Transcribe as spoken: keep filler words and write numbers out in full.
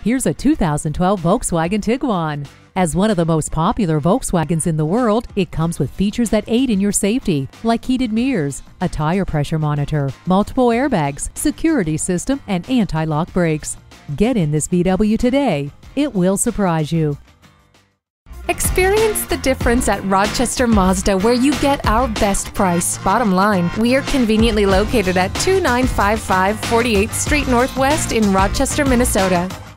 Here's a two thousand twelve Volkswagen Tiguan. As one of the most popular Volkswagens in the world, it comes with features that aid in your safety, like heated mirrors, a tire pressure monitor, multiple airbags, security system, and anti-lock brakes. Get in this V W today. It will surprise you. Experience the difference at Rochester Mazda, where you get our best price. Bottom line, we are conveniently located at two nine five five forty-eighth Street Northwest in Rochester, Minnesota.